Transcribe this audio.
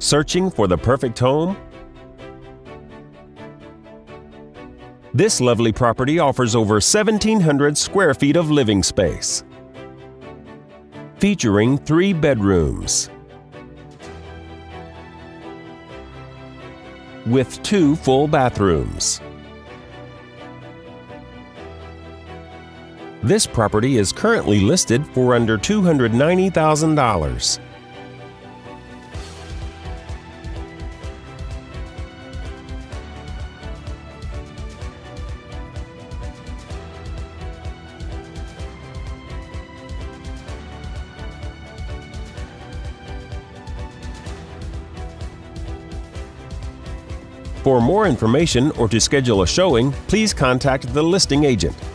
Searching for the perfect home? This lovely property offers over 1,700 square feet of living space, featuring 3 bedrooms with 2 full bathrooms. This property is currently listed for under $290,000. For more information or to schedule a showing, please contact the listing agent.